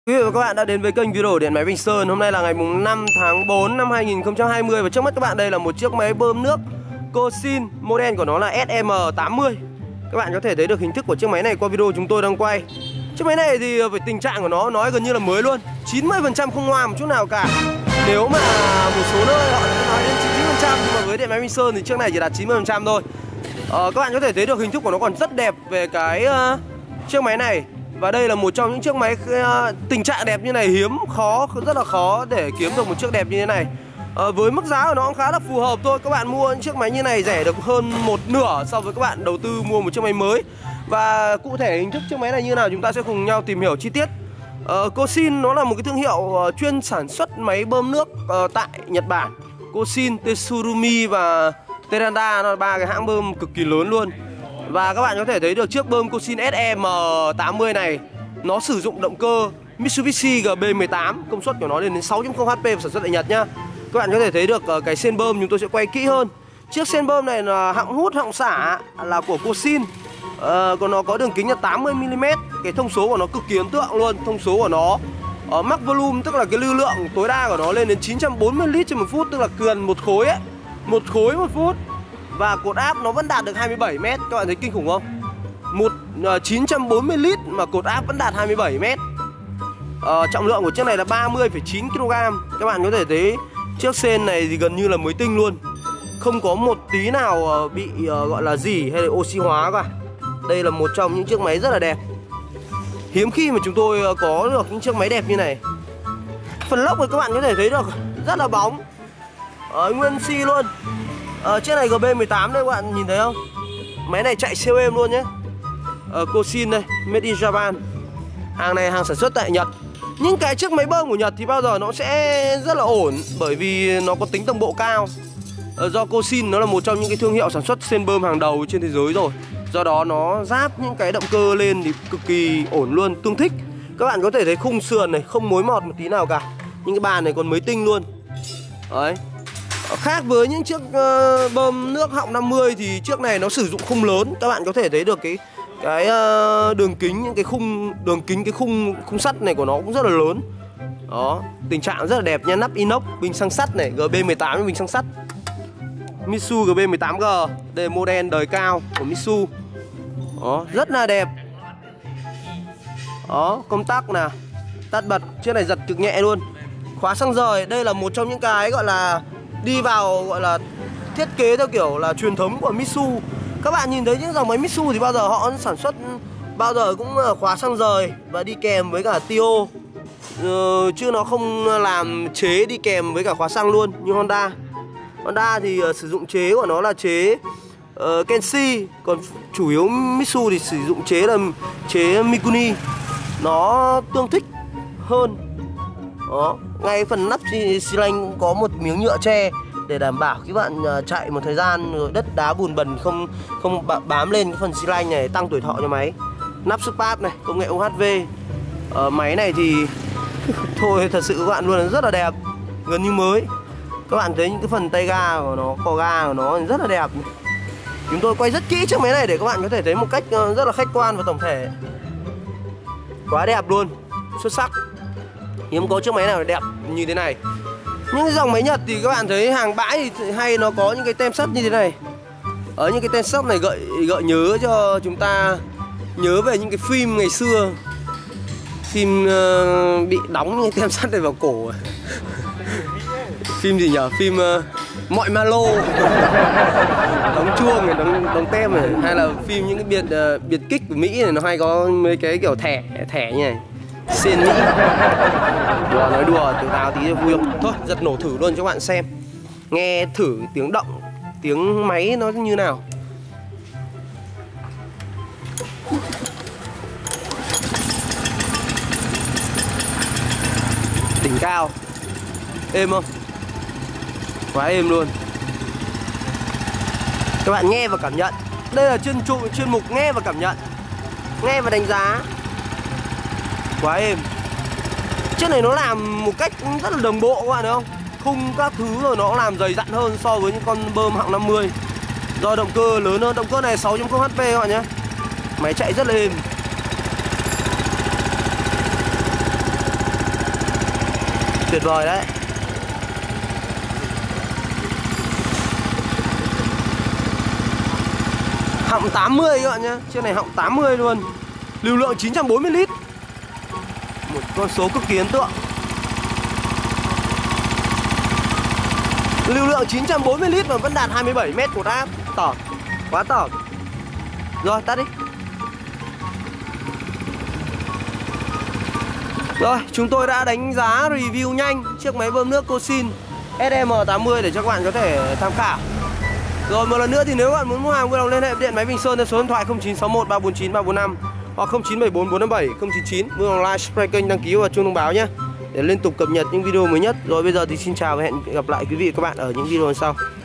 Quý vị và các bạn đã đến với kênh video Điện Máy Bình Sơn. Hôm nay là ngày 5 tháng 4 năm 2020 và trước mắt các bạn đây là một chiếc máy bơm nước Cosin, model của nó là SM80. Các bạn có thể thấy được hình thức của chiếc máy này qua video chúng tôi đang quay. Chiếc máy này thì về tình trạng của nó nói gần như là mới luôn, 90% không hoa một chút nào cả. Nếu mà một số nơi họ nói đến 99%, nhưng mà với Điện Máy Bình Sơn thì chiếc này chỉ đạt 90% thôi. Các bạn có thể thấy được hình thức của nó còn rất đẹp về cái chiếc máy này. Và đây là một trong những chiếc máy tình trạng đẹp như này hiếm, rất là khó để kiếm được một chiếc đẹp như thế này. Với mức giá của nó cũng khá là phù hợp thôi. Các bạn mua những chiếc máy như này rẻ được hơn một nửa so với các bạn đầu tư mua một chiếc máy mới. Và cụ thể hình thức chiếc máy này như nào chúng ta sẽ cùng nhau tìm hiểu chi tiết. Cosin nó là một cái thương hiệu chuyên sản xuất máy bơm nước tại Nhật Bản. Cosin, Tsurumi và Terada là ba cái hãng bơm cực kỳ lớn luôn. Và các bạn có thể thấy được chiếc bơm Cosin SM80 này nó sử dụng động cơ Mitsubishi GB18, công suất của nó lên đến 6.0 HP và sản xuất tại Nhật nhá. Các bạn có thể thấy được cái sên bơm, chúng tôi sẽ quay kỹ hơn. Chiếc sên bơm này là họng hút họng xả là của Cosin. Còn nó có đường kính là 80mm. Cái thông số của nó cực kỳ ấn tượng luôn. Thông số của nó max volume, tức là cái lưu lượng tối đa của nó lên đến 940 lít trên một phút, tức là cần một khối ấy, một khối một phút. Và cột áp nó vẫn đạt được 27m. Các bạn thấy kinh khủng không? 940 lít mà cột áp vẫn đạt 27m. Trọng lượng của chiếc này là 30,9 kg. Các bạn có thể thấy chiếc sên này thì gần như là mới tinh luôn. Không có một tí nào bị gọi là gì hay là oxy hóa cả. Đây là một trong những chiếc máy rất là đẹp. Hiếm khi mà chúng tôi có được những chiếc máy đẹp như này. Phần lốc thì các bạn có thể thấy được rất là bóng, nguyên xi luôn. Chiếc này GB18 đây các bạn nhìn thấy không? Máy này chạy siêu êm luôn nhé. Cosin đây, made in Japan. Hàng này hàng sản xuất tại Nhật. Những cái chiếc máy bơm của Nhật thì bao giờ nó sẽ rất là ổn, bởi vì nó có tính đồng bộ cao. Do Cosin nó là một trong những cái thương hiệu sản xuất sên bơm hàng đầu trên thế giới rồi. Do đó nó ráp những cái động cơ lên thì cực kỳ ổn luôn, tương thích. Các bạn có thể thấy khung sườn này không mối mọt một tí nào cả. Những cái bàn này còn mới tinh luôn. Đấy. Khác với những chiếc bơm nước họng 50 thì chiếc này nó sử dụng khung lớn. Các bạn có thể thấy được cái đường kính, những cái khung sắt này của nó cũng rất là lớn. Đó, tình trạng rất là đẹp nha, nắp inox, bình xăng sắt này, GB18 với bình xăng sắt. Mitsu GB18G, đây là model đời cao của Mitsu. Đó, rất là đẹp. Đó, công tắc nè, tắt bật, chiếc này giật cực nhẹ luôn. Khóa xăng rời, đây là một trong những cái gọi là đi vào gọi là thiết kế theo kiểu là truyền thống của Mitsu. Các bạn nhìn thấy những dòng máy Mitsu thì bao giờ họ sản xuất bao giờ cũng khóa xăng rời và đi kèm với cả TO, chứ nó không làm chế đi kèm với cả khóa xăng luôn như Honda. Honda thì sử dụng chế của nó là chế Kenshi, còn chủ yếu Mitsu thì sử dụng chế là chế Mikuni. Nó tương thích hơn. Đó, ngay phần nắp xi lanh có một miếng nhựa che để đảm bảo khi bạn chạy một thời gian rồi đất đá bùn bẩn không bám lên cái phần xi lanh này, tăng tuổi thọ cho máy. Nắp Supap này, công nghệ UHV. Máy này thì thôi thật sự các bạn luôn, rất là đẹp, gần như mới. Các bạn thấy những cái phần tay ga của nó, cò ga của nó rất là đẹp. Chúng tôi quay rất kỹ chiếc máy này để các bạn có thể thấy một cách rất là khách quan và tổng thể. Quá đẹp luôn, xuất sắc. Hiếm có chiếc máy nào đẹp như thế này. Những cái dòng máy Nhật thì các bạn thấy hàng bãi thì hay nó có những cái tem sắt như thế này. Ở những cái tem sắt này gợi nhớ cho chúng ta nhớ về những cái phim ngày xưa. Phim bị đóng những cái tem sắt này vào cổ. Phim gì nhở? Phim Mọi Malo. Đóng chuông này, đóng tem này. Hay là phim những cái biệt kích của Mỹ này, nó hay có mấy cái kiểu thẻ như này. Xin Mỹ. Đùa, nói đùa từ tao tí cho vui không? Thôi, giật nổ thử luôn cho các bạn xem. Nghe thử tiếng động, tiếng máy nó như nào. Đỉnh cao. Êm không? Quá êm luôn. Các bạn nghe và cảm nhận. Đây là chuyên mục nghe và cảm nhận, nghe và đánh giá. Quá êm. Chiếc này nó làm một cách rất là đồng bộ các bạn thấy không? Khung các thứ rồi nó làm dày dặn hơn so với những con bơm hạng 50. Do động cơ lớn hơn, động cơ này 6.0 HP các bạn nhé. Máy chạy rất là êm. Tuyệt vời đấy. Họng 80 các bạn nhé. Chiếc này họng 80 luôn. Lưu lượng 940 lít. Một con số cực kỳ ấn tượng. Lưu lượng 940 lít mà vẫn đạt 27 mét cột áp. Tởm. Quá tởm. Rồi tắt đi. Rồi chúng tôi đã đánh giá review nhanh chiếc máy bơm nước Cosin SM80 để cho các bạn có thể tham khảo. Rồi một lần nữa thì nếu các bạn muốn mua hàng vui lòng liên hệ điện máy Bình Sơn theo số điện thoại 0961 349 345 hoặc 0974 457 099. Vui lòng like, subscribe kênh, đăng ký và chuông thông báo nhé để liên tục cập nhật những video mới nhất. Rồi bây giờ thì xin chào và hẹn gặp lại quý vị và các bạn ở những video sau.